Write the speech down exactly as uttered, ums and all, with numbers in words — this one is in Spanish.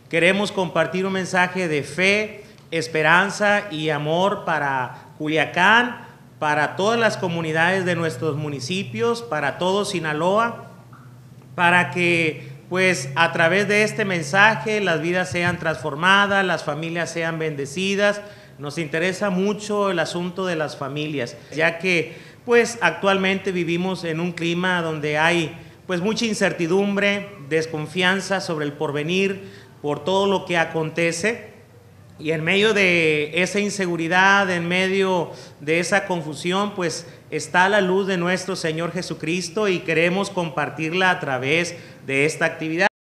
Queremos compartir un mensaje de fe, esperanza y amor para Culiacán, para todas las comunidades de nuestros municipios, para todo Sinaloa, para que pues a través de este mensaje las vidas sean transformadas, las familias sean bendecidas. Nos interesa mucho el asunto de las familias, ya que pues actualmente vivimos en un clima donde hay pues mucha incertidumbre, desconfianza sobre el porvenir, por todo lo que acontece, y en medio de esa inseguridad, en medio de esa confusión, pues está la luz de nuestro Señor Jesucristo y queremos compartirla a través de esta actividad.